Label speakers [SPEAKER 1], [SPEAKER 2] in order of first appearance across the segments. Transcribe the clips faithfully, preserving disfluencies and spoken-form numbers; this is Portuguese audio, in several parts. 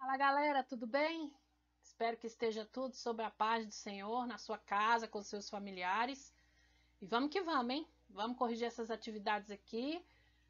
[SPEAKER 1] Fala galera, tudo bem? Espero que esteja tudo sob a paz do Senhor, na sua casa, com seus familiares. E vamos que vamos, hein? Vamos corrigir essas atividades aqui.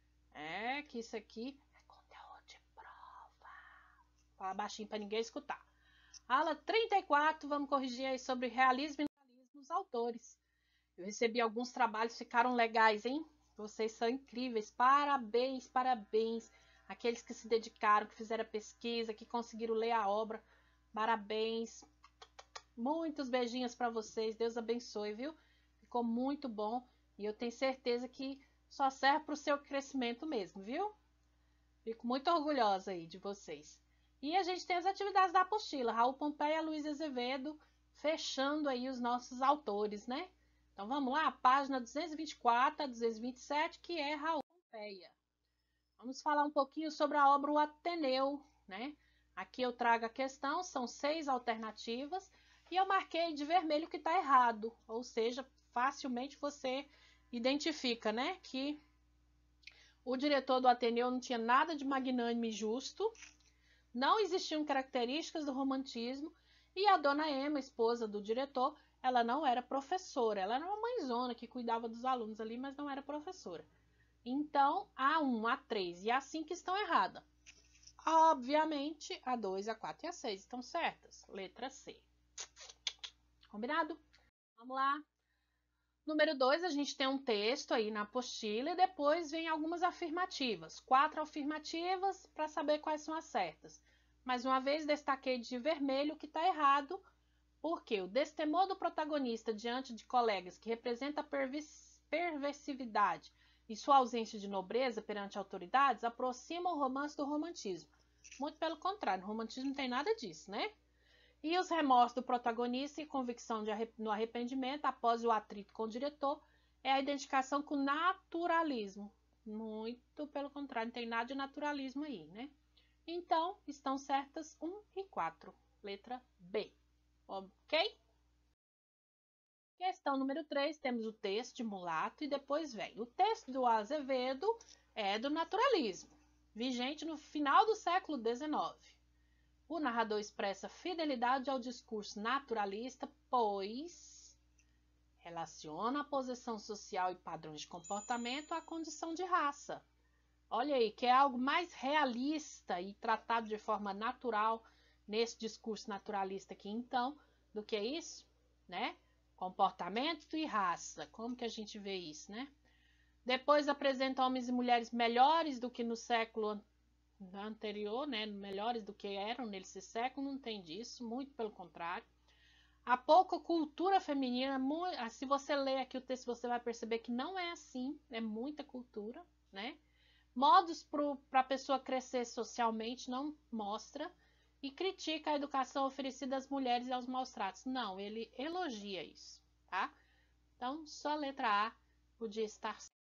[SPEAKER 1] É que isso aqui é conteúdo de prova. Fala baixinho para ninguém escutar. Aula trinta e quatro, vamos corrigir aí sobre realismo e naturalismo dos autores. Eu recebi alguns trabalhos, ficaram legais, hein? Vocês são incríveis. Parabéns, parabéns. Aqueles que se dedicaram, que fizeram a pesquisa, que conseguiram ler a obra. Parabéns. Muitos beijinhos para vocês. Deus abençoe, viu? Ficou muito bom. E eu tenho certeza que só serve para o seu crescimento mesmo, viu? Fico muito orgulhosa aí de vocês. E a gente tem as atividades da apostila. Raul Pompeia, Luiz Azevedo, fechando aí os nossos autores, né? Então vamos lá, página duzentos e vinte e quatro a duzentos e vinte e sete, que é Raul Pompeia. Vamos falar um pouquinho sobre a obra O Ateneu, né? Aqui eu trago a questão, são seis alternativas, e eu marquei de vermelho que está errado, ou seja, facilmente você identifica, né, que o diretor do Ateneu não tinha nada de magnânimo e justo, não existiam características do romantismo, e a dona Emma, esposa do diretor, ela não era professora, ela era uma mãezona que cuidava dos alunos ali, mas não era professora. Então, a um, a três e a cinco estão erradas. Obviamente, a dois, a quatro e a seis estão certas. Letra C. Combinado? Vamos lá. Número dois, a gente tem um texto aí na apostila e depois vem algumas afirmativas. Quatro afirmativas para saber quais são as certas. Mais uma vez, destaquei de vermelho o que está errado, porque o destemor do protagonista diante de colegas que representa a perversividade e sua ausência de nobreza perante autoridades aproxima o romance do romantismo. Muito pelo contrário, no romantismo não tem nada disso, né? E os remorsos do protagonista e convicção de arrep no arrependimento após o atrito com o diretor é a identificação com o naturalismo. Muito pelo contrário, não tem nada de naturalismo aí, né? Então, estão certas um e quatro. Letra B. Ok? Questão número três, temos o texto de Mulato e depois vem. O texto do Azevedo é do naturalismo, vigente no final do século dezenove. O narrador expressa fidelidade ao discurso naturalista, pois relaciona a posição social e padrões de comportamento à condição de raça. Olha aí, que é algo mais realista e tratado de forma natural nesse discurso naturalista aqui, então, do que isso, né? Comportamento e raça. Como que a gente vê isso, né? Depois apresenta homens e mulheres melhores do que no século anterior, né? Melhores do que eram nesse século, não tem disso, muito pelo contrário. Há pouca cultura feminina, se você ler aqui o texto, você vai perceber que não é assim, é muita cultura, né? Modos para a pessoa crescer socialmente não mostra e critica a educação oferecida às mulheres e aos maus tratos. Não, ele elogia isso, tá? Então, só a letra A podia estar certa.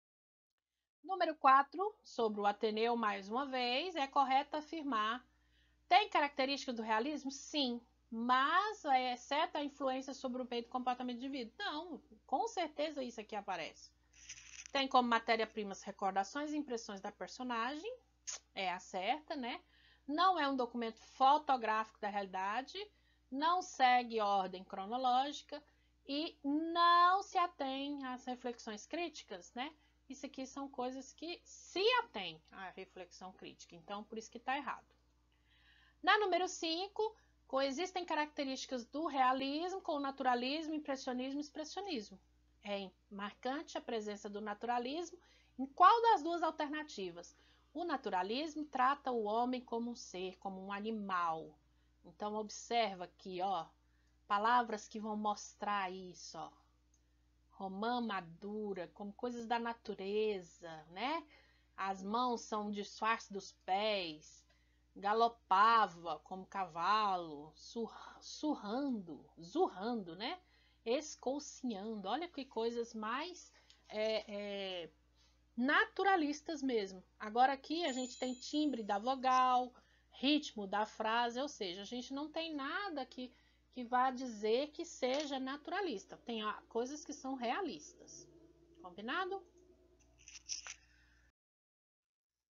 [SPEAKER 1] Número quatro, sobre o Ateneu, mais uma vez, é correto afirmar. Tem características do realismo? Sim, mas exceto a influência sobre o meio do comportamento do indivíduo. Não, com certeza isso aqui aparece. Tem como matéria-primas recordações e impressões da personagem, é a certa, né? Não é um documento fotográfico da realidade, não segue ordem cronológica e não se atém às reflexões críticas, né? Isso aqui são coisas que se atém à reflexão crítica, então por isso que está errado. Na número cinco, coexistem características do realismo com o naturalismo, impressionismo e expressionismo. É marcante a presença do naturalismo em qual das duas alternativas? O naturalismo trata o homem como um ser, como um animal. Então observa aqui, ó, palavras que vão mostrar isso, ó. Romã madura, como coisas da natureza, né? As mãos são um disfarce dos pés. Galopava como cavalo, sur surrando, zurrando, né? Escoucinhando. Olha que coisas mais é, é, naturalistas mesmo. Agora aqui a gente tem timbre da vogal, ritmo da frase, ou seja, a gente não tem nada que, que vá dizer que seja naturalista. Tem coisas que são realistas. Combinado?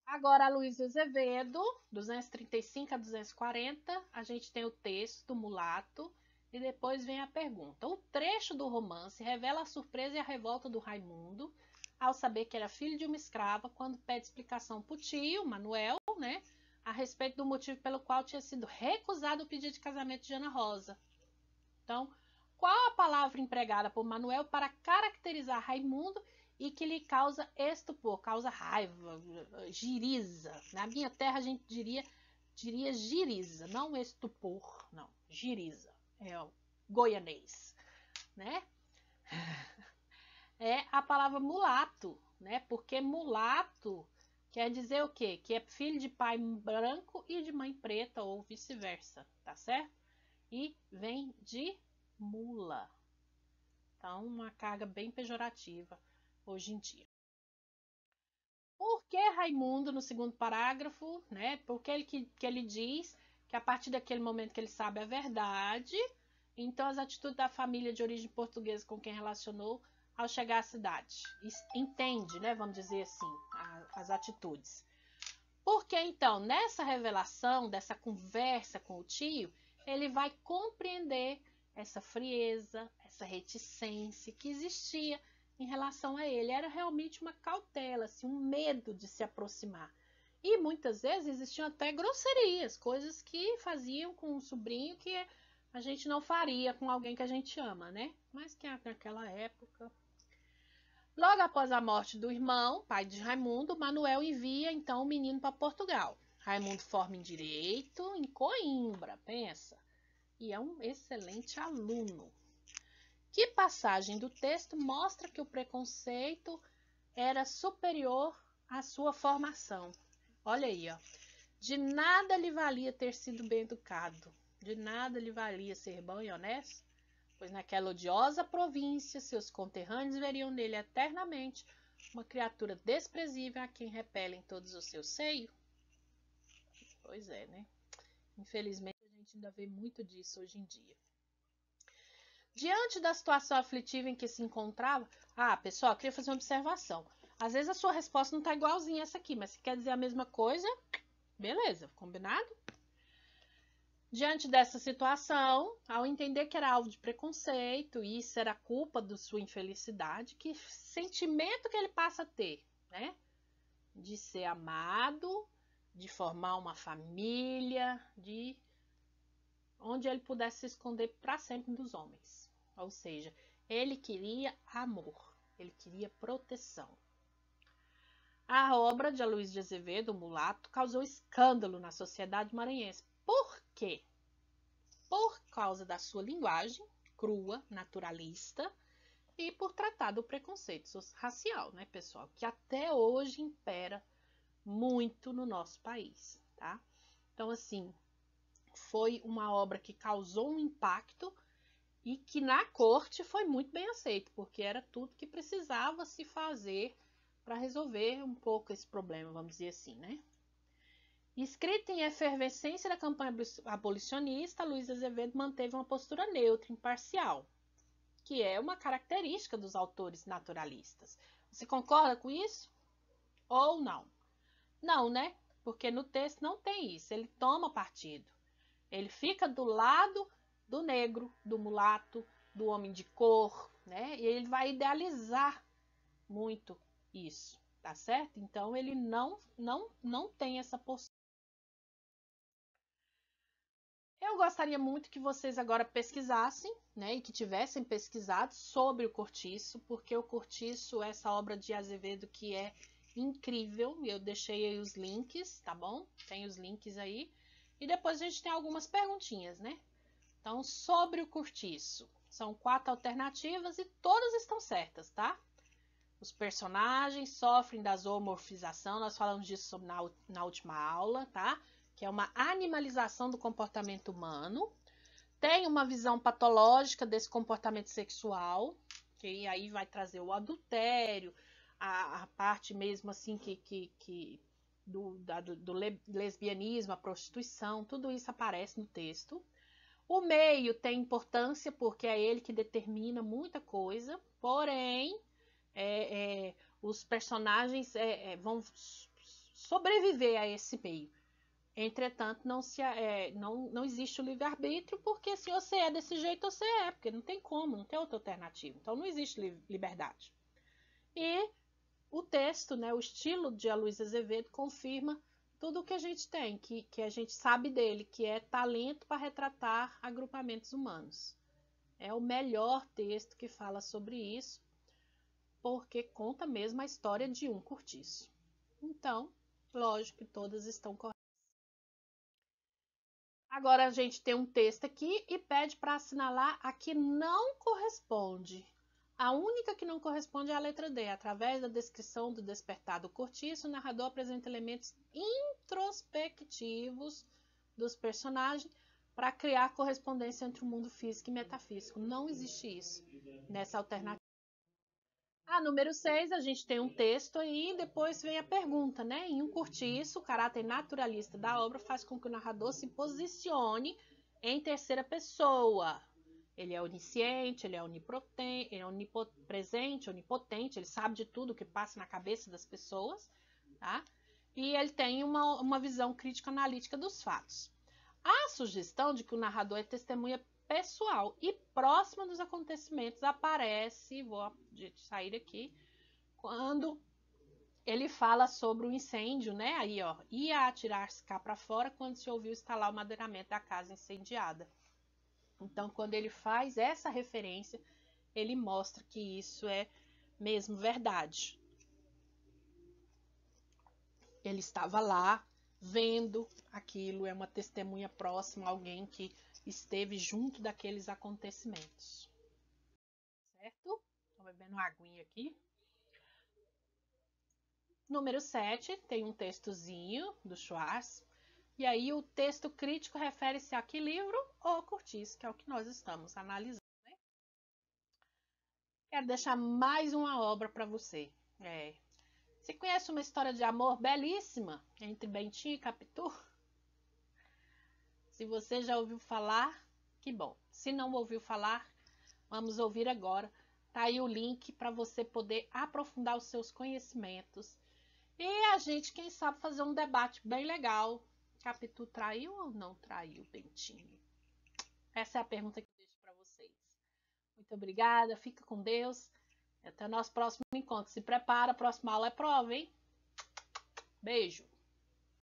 [SPEAKER 1] Agora, a Luiz Azevedo, duzentos e trinta e cinco a duzentos e quarenta, a gente tem o texto do mulato e depois vem a pergunta. O trecho do romance revela a surpresa e a revolta do Raimundo ao saber que era filho de uma escrava quando pede explicação para o tio, Manuel, né, a respeito do motivo pelo qual tinha sido recusado o pedido de casamento de Ana Rosa. Então, qual a palavra empregada por Manuel para caracterizar Raimundo e que lhe causa estupor, causa raiva, giriza? Na minha terra a gente diria, diria giriza, não estupor, não, giriza, é o goianês, né? É a palavra mulato, né? Porque mulato quer dizer o quê? Que é filho de pai branco e de mãe preta ou vice-versa, tá certo? E vem de mula. Então, uma carga bem pejorativa hoje em dia. Por que Raimundo, no segundo parágrafo, né? Porque ele, que, que ele diz que a partir daquele momento que ele sabe a verdade, então as atitudes da família de origem portuguesa com quem relacionou ao chegar à cidade. Entende, né? Vamos dizer assim, a, as atitudes. Porque então, nessa revelação, dessa conversa com o tio, ele vai compreender essa frieza, essa reticência que existia em relação a ele. Era realmente uma cautela, assim, um medo de se aproximar. E muitas vezes existiam até grosserias, coisas que faziam com um sobrinho que a gente não faria com alguém que a gente ama, né? Mas que naquela época... Logo após a morte do irmão, pai de Raimundo, Manuel envia então o menino para Portugal. Raimundo forma em Direito em Coimbra, pensa. E é um excelente aluno. Que passagem do texto mostra que o preconceito era superior à sua formação? Olha aí, ó. De nada lhe valia ter sido bem educado. De nada lhe valia ser bom e honesto. Pois naquela odiosa província seus conterrâneos veriam nele eternamente uma criatura desprezível a quem repelem todos os seus seios. Pois é, né? Infelizmente a gente ainda vê muito disso hoje em dia. Diante da situação aflitiva em que se encontrava, ah, pessoal, eu queria fazer uma observação. Às vezes a sua resposta não está igualzinha a essa aqui, mas se quer dizer a mesma coisa, beleza, combinado? Diante dessa situação, ao entender que era alvo de preconceito e isso era culpa da sua infelicidade, que sentimento que ele passa a ter, né? De ser amado, de formar uma família, de onde ele pudesse se esconder para sempre dos homens. Ou seja, ele queria amor, ele queria proteção. A obra de Aloysio de Azevedo, o Mulato, causou escândalo na sociedade maranhense. Por quê? Por causa da sua linguagem crua, naturalista, e por tratar do preconceito racial, né, pessoal? Que até hoje impera muito no nosso país, tá? Então, assim, foi uma obra que causou um impacto e que na corte foi muito bem aceito, porque era tudo que precisava se fazer para resolver um pouco esse problema, vamos dizer assim, né? Escrita em efervescência da campanha abolicionista, Luiz Azevedo manteve uma postura neutra, imparcial, que é uma característica dos autores naturalistas. Você concorda com isso? Ou não? Não, né? Porque no texto não tem isso. Ele toma partido. Ele fica do lado do negro, do mulato, do homem de cor, né? E ele vai idealizar muito isso, tá certo? Então ele não, não, não tem essa postura. Eu gostaria muito que vocês agora pesquisassem, né, e que tivessem pesquisado sobre o Cortiço, porque o Cortiço é essa obra de Azevedo que é incrível. Eu deixei aí os links, tá bom? Tem os links aí. E depois a gente tem algumas perguntinhas, né? Então, sobre o Cortiço. São quatro alternativas e todas estão certas, tá? Os personagens sofrem da zoomorfização, nós falamos disso na, na última aula, tá? Que é uma animalização do comportamento humano. Tem uma visão patológica desse comportamento sexual, que aí vai trazer o adultério, a, a parte mesmo assim que, que, que do, da, do, do lesbianismo, a prostituição, tudo isso aparece no texto. O meio tem importância porque é ele que determina muita coisa, porém é, é, os personagens é, é, vão sobreviver a esse meio. Entretanto, não, se, é, não, não existe o livre-arbítrio, porque se você é desse jeito, você é, porque não tem como, não tem outra alternativa. Então, não existe liberdade. E o texto, né, o estilo de Aloysio Azevedo confirma tudo o que a gente tem, que, que a gente sabe dele, que é talento para retratar agrupamentos humanos. É o melhor texto que fala sobre isso, porque conta mesmo a história de um cortiço. Então, lógico que todas estão corretas. Agora a gente tem um texto aqui e pede para assinalar a que não corresponde. A única que não corresponde é a letra D. Através da descrição do despertar do cortiço, o narrador apresenta elementos introspectivos dos personagens para criar correspondência entre o mundo físico e metafísico. Não existe isso nessa alternativa. A número seis, a gente tem um texto aí, e depois vem a pergunta, né? Em um cortiço, o caráter naturalista da obra faz com que o narrador se posicione em terceira pessoa. Ele é onisciente, ele é onipotente, ele é onipresente, onipotente, ele sabe de tudo que passa na cabeça das pessoas, tá? E ele tem uma, uma visão crítica analítica dos fatos. Há a sugestão de que o narrador é testemunha pessoal e próxima dos acontecimentos aparece, vou sair aqui, quando ele fala sobre o incêndio, né? Aí, ó, ia atirar-se cá para fora quando se ouviu estalar o madeiramento da casa incendiada. Então, quando ele faz essa referência, ele mostra que isso é mesmo verdade. Ele estava lá vendo aquilo, é uma testemunha próxima, alguém que esteve junto daqueles acontecimentos. Certo? Estou bebendo uma aguinha aqui. Número sete, tem um textozinho do Schwartz. E aí o texto crítico refere-se a que livro ou cortiço, que é o que nós estamos analisando. Né? Quero deixar mais uma obra para você. É. Você conhece uma história de amor belíssima entre Bentinho e Capitu? Se você já ouviu falar, que bom. Se não ouviu falar, vamos ouvir agora. Tá aí o link para você poder aprofundar os seus conhecimentos. E a gente, quem sabe, fazer um debate bem legal. Capitu traiu ou não traiu Bentinho? Essa é a pergunta que eu deixo para vocês. Muito obrigada, fica com Deus. Até o nosso próximo encontro. Se prepara, a próxima aula é prova, hein? Beijo!